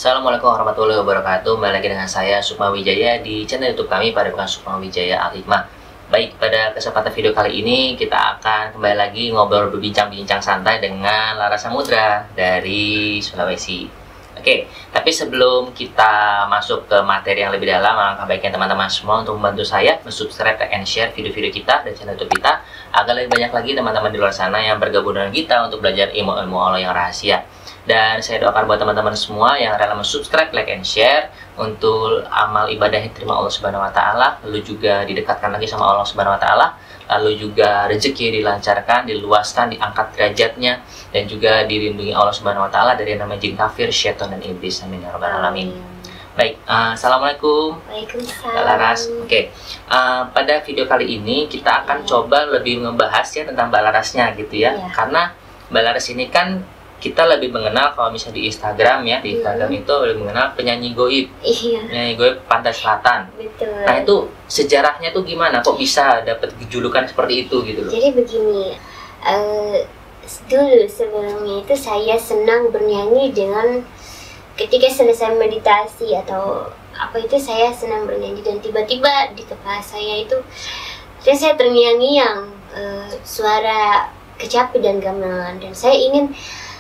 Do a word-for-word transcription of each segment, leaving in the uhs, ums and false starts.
Assalamualaikum warahmatullahi wabarakatuh. Kembali lagi dengan saya Sukma Wijaya di channel YouTube kami pada bukan Sukma Wijaya Al-Hikmah. Baik, pada kesempatan video kali ini kita akan kembali lagi ngobrol berbincang-bincang santai dengan Lara Samudra dari Sulawesi. Oke, tapi sebelum kita masuk ke materi yang lebih dalam, alangkah baiknya teman-teman semua untuk membantu saya subscribe, like, and share video-video kita dan channel YouTube kita agar lebih banyak lagi teman-teman di luar sana yang bergabung dengan kita untuk belajar ilmu-ilmu Allah yang rahasia. Dan saya doakan buat teman-teman semua yang rela subscribe, like, and share untuk amal ibadah yang diterima Allah Subhanahu Wa Taala, lalu juga didekatkan lagi sama Allah Subhanahu Wa Taala, lalu juga rezeki dilancarkan, diluaskan, diangkat derajatnya, dan juga dilindungi Allah Subhanahu Wa Taala dari nama jin kafir, syaitan, dan iblis. Amin ya rabbal alamin. Baik, uh, assalamualaikum. Waalaikumsalam. Laras. Oke, okay. uh, pada video kali ini kita akan ya. coba lebih membahas ya tentang Mbak Larasnya gitu ya, ya. Karena Mbak Laras ini kan kita lebih mengenal kalau misalnya di Instagram ya, di Instagram hmm. itu lebih mengenal penyanyi goib, iya. penyanyi goib Pantai Selatan. Betul. Nah itu sejarahnya tuh gimana? Kok bisa dapat julukan seperti itu gitu loh? Jadi begini, uh, dulu sebelumnya itu saya senang bernyanyi dengan ketika selesai meditasi atau apa itu saya senang bernyanyi dan tiba-tiba di kepala saya itu saya terngiang-ngiang uh, suara kecapi dan gamelan dan saya ingin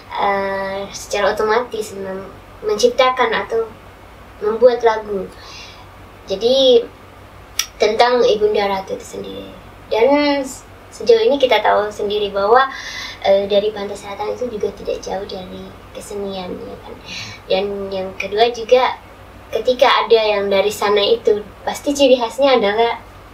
Uh, secara otomatis menciptakan atau membuat lagu. Jadi tentang Ibunda Ratu itu sendiri. Dan sejauh ini kita tahu sendiri bahwa uh, dari Pantai Selatan itu juga tidak jauh dari kesenian, ya kan. Dan yang kedua juga ketika ada yang dari sana itu pasti ciri khasnya adalah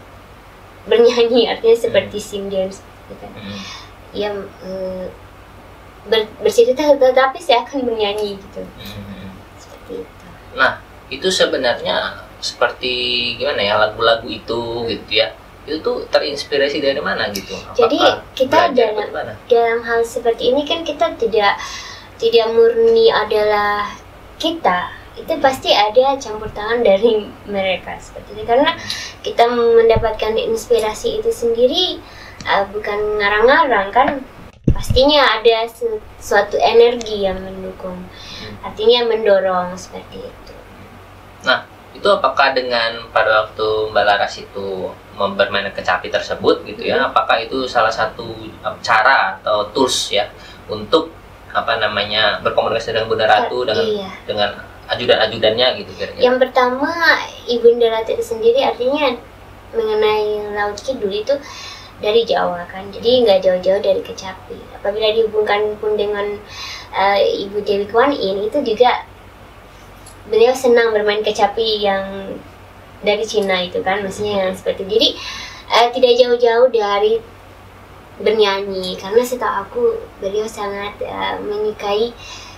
bernyanyi, artinya seperti sinden, gitu kan. Yang uh, Ber, bercerita tetapi saya akan bernyanyi gitu. Hmm. Seperti itu. Nah, itu sebenarnya seperti gimana ya lagu-lagu itu gitu ya. Itu tuh terinspirasi dari mana gitu? Apakah Jadi kita dalam dalam hal seperti ini kan kita tidak tidak murni adalah kita. Itu pasti ada campur tangan dari mereka seperti itu karena kita mendapatkan inspirasi itu sendiri uh, bukan ngarang-ngarang kan. Pastinya ada suatu energi yang mendukung, artinya mendorong seperti itu. Nah, itu apakah dengan pada waktu Mbak Laras itu bermain kecapi tersebut gitu ya, hmm. apakah itu salah satu cara atau tools ya untuk apa namanya berkomunikasi dengan Bunda Ratu dengan iya. dengan ajudan-ajudannya gitu kira-kira? Yang pertama, Ibunda Ratu itu sendiri artinya mengenai Laut Kidul itu dari Jawa kan, jadi nggak jauh-jauh dari kecapi. Apabila dihubungkan pun dengan uh, Ibu Dewi Kuan Yin, itu juga beliau senang bermain kecapi yang dari Cina itu kan, maksudnya yang seperti itu. Jadi uh, tidak jauh-jauh dari bernyanyi, karena setahu aku beliau sangat uh, menyukai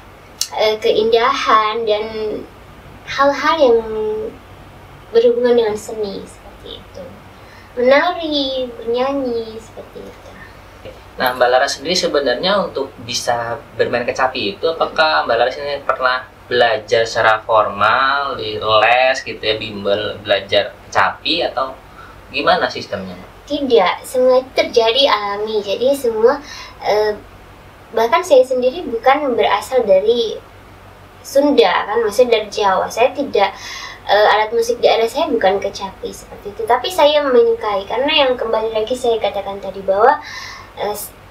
uh, keindahan dan hal-hal yang berhubungan dengan seni seperti itu. Menari, bernyanyi, seperti itu. Nah, Mbak Laras sendiri sebenarnya untuk bisa bermain kecapi itu, apakah Mbak Laras ini pernah belajar secara formal, di les gitu ya, bimbel belajar kecapi atau gimana sistemnya? Tidak, semua itu terjadi alami. Jadi semua, eh, bahkan saya sendiri bukan berasal dari Sunda kan, maksudnya dari Jawa. Saya tidak Uh, alat musik daerah saya bukan kecapi seperti itu, tapi saya menyukai karena yang kembali lagi saya katakan tadi bahwa uh,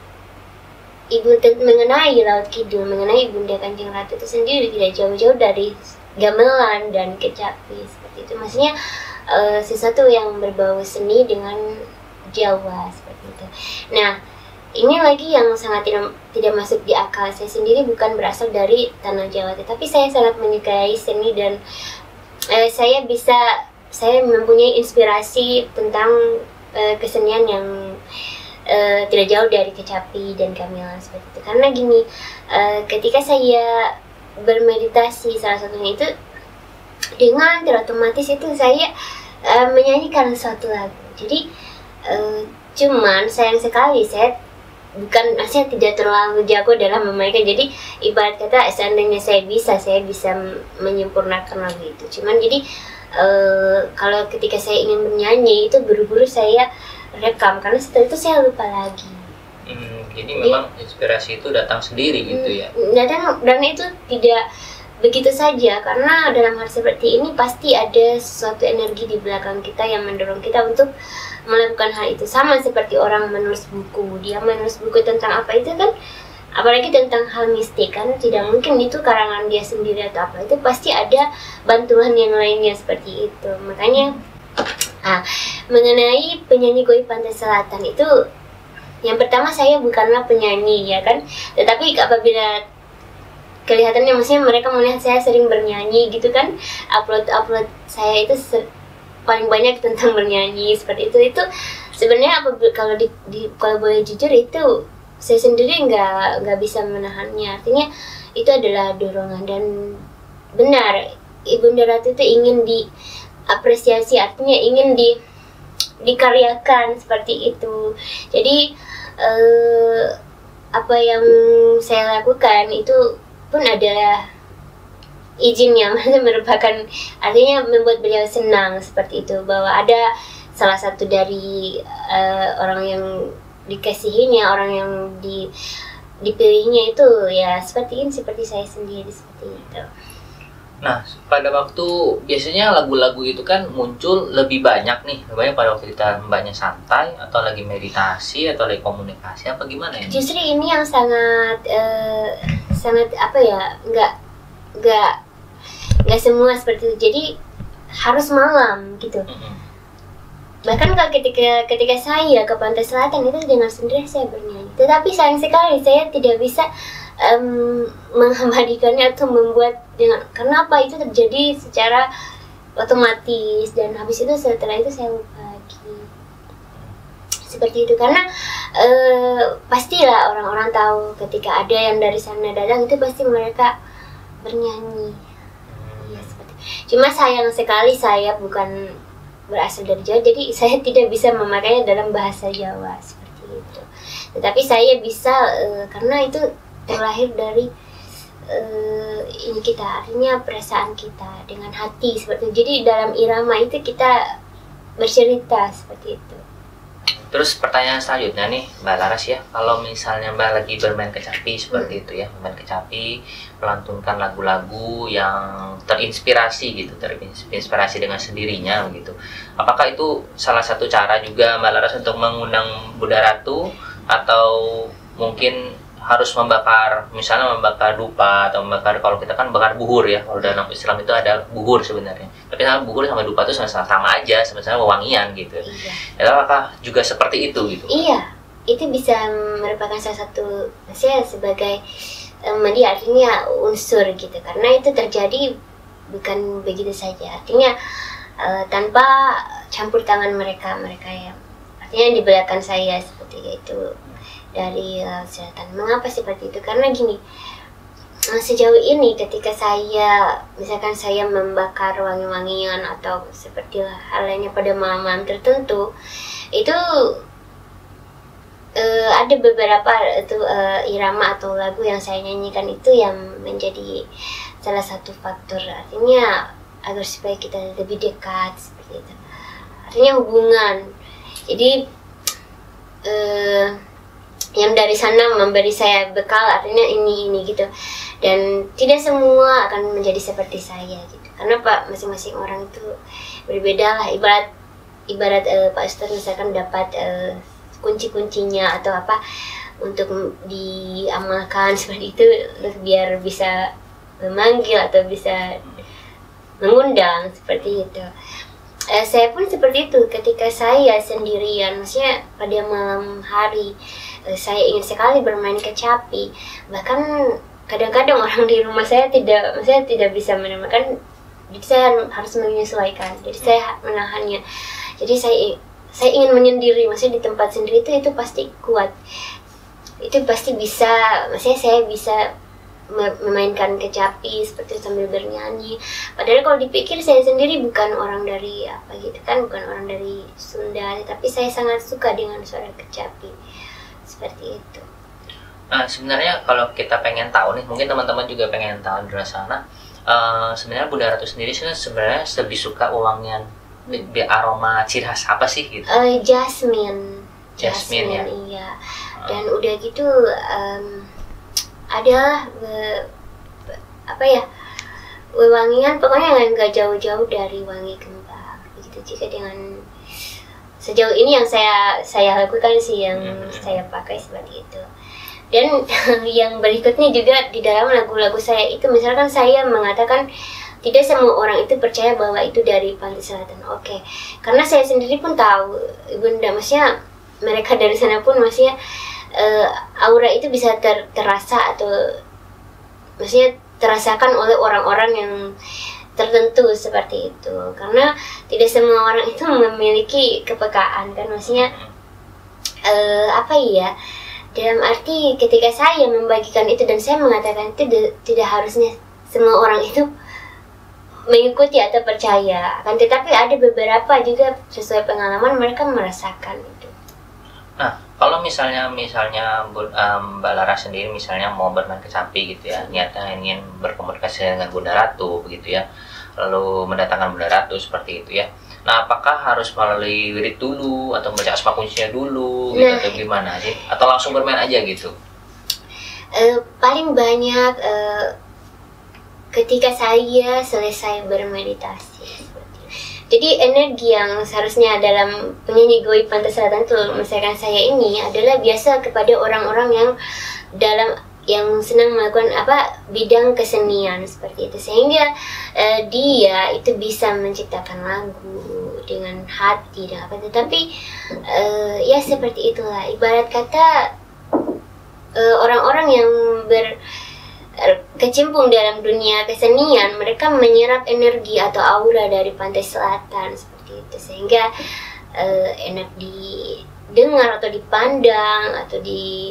ibu mengenai Laut Kidul, mengenai Bunda Kanjeng Ratu itu sendiri tidak jauh-jauh dari gamelan dan kecapi seperti itu. Maksudnya uh, sesuatu yang berbau seni dengan Jawa seperti itu. Nah, ini lagi yang sangat tidak tidak masuk di akal. Saya sendiri bukan berasal dari tanah Jawa, tetapi saya sangat menyukai seni dan Uh, saya bisa, saya mempunyai inspirasi tentang uh, kesenian yang uh, tidak jauh dari kecapi dan gamelan seperti itu. Karena gini, uh, ketika saya bermeditasi salah satunya itu dengan terotomatis itu saya uh, menyanyikan suatu lagu. Jadi uh, cuman sayang sekali saya bukan, saya tidak terlalu jago dalam memainkan. Jadi ibarat kata seandainya saya bisa, saya bisa menyempurnakan lagu itu. Cuman jadi uh, kalau ketika saya ingin bernyanyi itu buru-buru saya rekam karena setelah itu saya lupa lagi. Hmm, jadi memang jadi, inspirasi itu datang sendiri gitu ya? Datang dan itu tidak begitu saja, karena dalam hal seperti ini pasti ada suatu energi di belakang kita yang mendorong kita untuk melakukan hal itu. Sama seperti orang menulis buku, dia menulis buku tentang apa itu kan, apalagi tentang hal mistik kan, tidak mungkin itu karangan dia sendiri atau apa, itu pasti ada bantuan yang lainnya seperti itu. Makanya ah, mengenai penyanyi goib Pantai Selatan itu, yang pertama saya bukanlah penyanyi ya kan, tetapi apabila kelihatannya, maksudnya mereka melihat saya sering bernyanyi gitu kan, upload-upload saya itu paling banyak tentang bernyanyi seperti itu. Itu sebenarnya apa, kalau di, di kalau boleh jujur, itu saya sendiri nggak nggak bisa menahannya. Artinya itu adalah dorongan, dan benar Ibunda Ratu itu ingin diapresiasi, artinya ingin di dikaryakan seperti itu. Jadi eh, apa yang saya lakukan itu pun adalah izinnya, merupakan artinya membuat beliau senang seperti itu, bahwa ada salah satu dari uh, orang yang dikasihinya, orang yang di dipilihnya itu ya seperti ini, seperti saya sendiri seperti itu. Nah, pada waktu biasanya lagu-lagu itu kan muncul lebih banyak nih, lebih banyak pada waktu kita mbaknya santai atau lagi meditasi atau lagi komunikasi, apa gimana ya? Justru ini yang sangat uh, sangat apa ya, nggak nggak nggak semua seperti itu. Jadi harus malam gitu. Mm-hmm. Bahkan kalau ketika ketika saya ke Pantai Selatan itu dengan sendiri saya bernyanyi. Tetapi sayang sekali saya tidak bisa um, mengabadikannya atau membuat dengan, karena apa, itu terjadi secara otomatis, dan habis itu setelah itu saya lupa lagi seperti itu. Karena uh, pastilah orang-orang tahu ketika ada yang dari sana datang itu pasti mereka bernyanyi. Ya, seperti. Cuma sayang sekali saya bukan berasal dari Jawa, jadi saya tidak bisa memakainya dalam bahasa Jawa seperti itu. Tetapi saya bisa uh, karena itu terlahir dari uh, ini kita, artinya perasaan kita dengan hati seperti itu. Jadi dalam irama itu kita bercerita seperti itu. Terus pertanyaan selanjutnya nih Mbak Laras ya, kalau misalnya Mbak lagi bermain kecapi seperti hmm. itu ya, bermain kecapi, melantunkan lagu-lagu yang terinspirasi gitu, terinspirasi dengan sendirinya begitu. Apakah itu salah satu cara juga Mbak Laras untuk mengundang Bunda Ratu, atau mungkin harus membakar, misalnya membakar dupa atau membakar, kalau kita kan bakar buhur ya, kalau dalam Islam itu ada buhur sebenarnya. Tapi sama buhur sama dupa itu sama, sama aja, sama-sama wewangian gitu. Iya. Ya, apakah juga seperti itu gitu? Iya, itu bisa merupakan salah satu, saya sebagai um, dia artinya unsur gitu, karena itu terjadi bukan begitu saja, artinya uh, tanpa campur tangan mereka, mereka yang artinya di belakang saya seperti itu. Dari uh, selatan. Mengapa seperti itu? Karena gini, uh, sejauh ini ketika saya, misalkan saya membakar wangi-wangian atau seperti hal lainnya pada malam-malam tertentu, itu uh, ada beberapa itu uh, irama atau lagu yang saya nyanyikan itu yang menjadi salah satu faktor, artinya agar supaya kita lebih dekat seperti itu. Artinya hubungan. Jadi uh, yang dari sana memberi saya bekal, artinya ini ini gitu, dan tidak semua akan menjadi seperti saya gitu, karena Pak, masing-masing orang itu berbeda lah. Ibarat ibarat uh, Pak Ustadz misalkan dapat uh, kunci-kuncinya atau apa untuk diamalkan seperti itu, biar bisa memanggil atau bisa mengundang seperti itu. Eh, saya pun seperti itu ketika saya sendirian, maksudnya pada malam hari, eh, saya ingin sekali bermain kecapi. Bahkan kadang-kadang orang di rumah saya tidak, saya tidak bisa menemukan, jadi saya harus menyesuaikan. Jadi saya menahannya. Jadi saya saya ingin menyendiri, maksudnya di tempat sendiri itu itu pasti kuat. Itu pasti bisa, maksudnya saya bisa memainkan kecapi seperti sambil bernyanyi. Padahal kalau dipikir saya sendiri bukan orang dari apa gitu kan, bukan orang dari Sunda, tapi saya sangat suka dengan suara kecapi seperti itu. Nah, sebenarnya kalau kita pengen tahu nih, mungkin teman-teman juga pengen tahu di luar sana, uh, sebenarnya Bunda Ratu sendiri sebenarnya lebih suka wewangian, di aroma ciri khas apa sih gitu? Uh, jasmine. Jasmine, jasmine ya. Iya. Dan uh. udah gitu um, ada be, be, apa ya wewangian pokoknya nggak jauh-jauh dari wangi kembang. Begitu juga dengan sejauh ini yang saya saya lakukan sih, yang hmm. saya pakai seperti itu. Dan yang berikutnya juga di dalam lagu-lagu saya itu, misalkan saya mengatakan tidak semua orang itu percaya bahwa itu dari pantai selatan. Oke, okay. Karena saya sendiri pun tahu, Ibunda, maksudnya mereka dari sana pun maksudnya uh, aura itu bisa ter, terasa atau maksudnya terasakan oleh orang-orang yang tertentu seperti itu, karena tidak semua orang itu memiliki kepekaan kan, maksudnya uh, apa ya, dalam arti ketika saya membagikan itu dan saya mengatakan itu tidak harusnya semua orang itu mengikuti atau percaya, kan, tetapi ada beberapa juga sesuai pengalaman mereka merasakan itu. Nah, kalau misalnya misalnya um, Mbak Laras sendiri misalnya mau bermain kecapi gitu ya, niatnya ingin berkomunikasi dengan Bunda Ratu begitu ya, lalu mendatangkan Bunda Ratu seperti itu ya. Nah, apakah harus melalui wirid dulu atau membaca asma kuncinya dulu gitu, nah, atau gimana sih? Atau langsung bermain aja gitu? Uh, paling banyak uh, ketika saya selesai bermeditasi. Jadi energi yang seharusnya dalam penyanyi goib pantai selatan itu, misalkan saya ini adalah biasa kepada orang-orang yang dalam yang senang melakukan apa bidang kesenian seperti itu, sehingga uh, dia itu bisa menciptakan lagu dengan hati dan apa, tetapi uh, ya seperti itulah, ibarat kata orang-orang uh, yang ber kecimpung dalam dunia kesenian, mereka menyerap energi atau aura dari pantai selatan seperti itu, sehingga uh, enak didengar atau dipandang atau di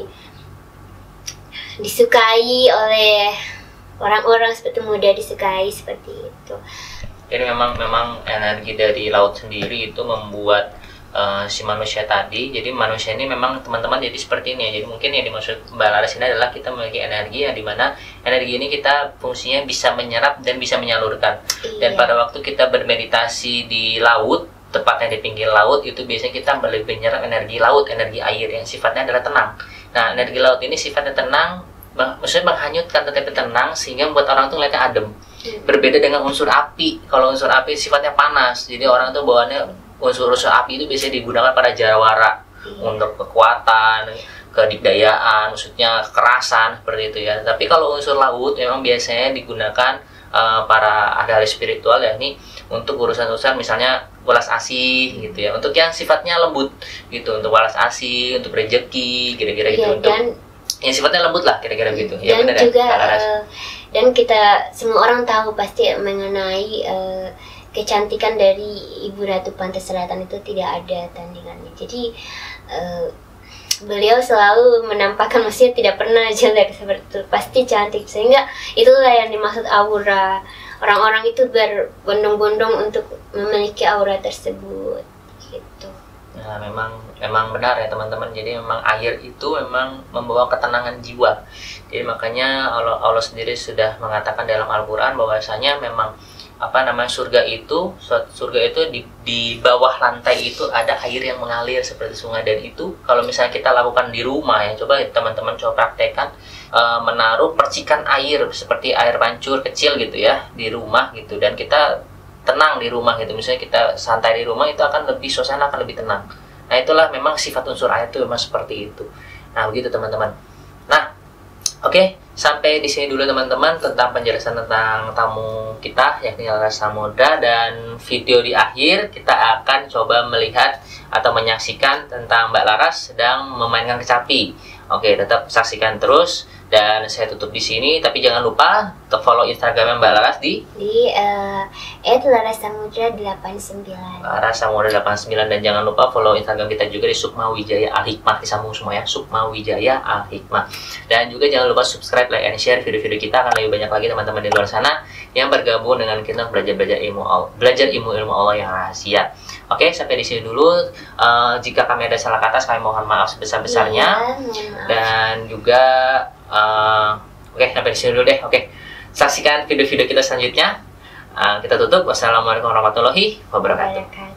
disukai oleh orang-orang, seperti mudah disukai seperti itu. Jadi memang memang energi dari laut sendiri itu membuat Uh, si manusia tadi, jadi manusia ini memang teman-teman jadi seperti ini ya. Jadi mungkin yang dimaksud Mbak Laras ini adalah kita memiliki energi yang dimana energi ini kita fungsinya bisa menyerap dan bisa menyalurkan. Iya. Dan pada waktu kita bermeditasi di laut, tepatnya di pinggir laut, itu biasanya kita lebih menyerap energi laut, energi air yang sifatnya adalah tenang. Nah, energi laut ini sifatnya tenang, maksudnya menghanyutkan tetapi tenang, sehingga membuat orang tuh ngeliatnya adem. Hmm. Berbeda dengan unsur api. Kalau unsur api sifatnya panas, jadi orang tuh bawaannya unsur-unsur api itu biasanya digunakan pada jawara hmm. untuk kekuatan, kedikdayaan, maksudnya kekerasan seperti itu ya. Tapi kalau unsur laut memang biasanya digunakan uh, para ahli spiritual, yakni untuk urusan-urusan misalnya welas asih gitu ya, untuk yang sifatnya lembut gitu, untuk welas asih, untuk rezeki, kira-kira gitu, ya, untuk dan, yang sifatnya lembut lah kira-kira gitu. Dan ya, benar, juga ya, uh, dan kita semua orang tahu pasti mengenai uh, kecantikan dari Ibu Ratu Pantai Selatan itu tidak ada tandingannya. Jadi uh, beliau selalu menampakkan, maksudnya tidak pernah jelek seperti itu, pasti cantik, sehingga itulah yang dimaksud aura. Orang-orang itu berbondong-bondong untuk memiliki aura tersebut gitu. Nah, memang memang benar ya teman-teman. Jadi memang air itu memang membawa ketenangan jiwa. Jadi makanya Allah, Allah sendiri sudah mengatakan dalam Al-Qur'an bahwasanya memang apa namanya surga itu surga itu di, di bawah lantai itu ada air yang mengalir seperti sungai, dan itu kalau misalnya kita lakukan di rumah ya, coba teman-teman coba praktekkan e, menaruh percikan air seperti air mancur kecil gitu ya di rumah gitu, dan kita tenang di rumah gitu, misalnya kita santai di rumah, itu akan lebih, suasana akan lebih tenang. Nah, itulah memang sifat unsur air itu memang seperti itu. Nah, begitu teman-teman. Nah, oke, okay, sampai di sini dulu teman-teman tentang penjelasan tentang tamu kita yakni Laras Samudra, dan video di akhir kita akan coba melihat atau menyaksikan tentang Mbak Laras sedang memainkan kecapi. Oke, tetap saksikan terus, dan saya tutup di sini, tapi jangan lupa untuk follow Instagramnya Mbak Laras di di uh, et laras samudra delapan sembilan. Laras Samudra delapan sembilan, dan jangan lupa follow Instagram kita juga di Sukma Wijaya Al Hikmah, disambung semua ya, Sukma Wijaya Al Hikmah. Dan juga jangan lupa subscribe, like, and share video-video kita, akan lebih banyak lagi teman-teman di luar sana yang bergabung dengan kita belajar-belajar ilmu Allah, belajar ilmu-ilmu Allah yang rahasia. Oke, sampai di sini dulu. Uh, jika kami ada salah kata, kami mohon maaf sebesar-besarnya. Ya, dan juga uh, oke, okay, sampai di sini dulu deh. Oke, okay. Saksikan video-video kita selanjutnya. Uh, kita tutup. Wassalamualaikum warahmatullahi wabarakatuh.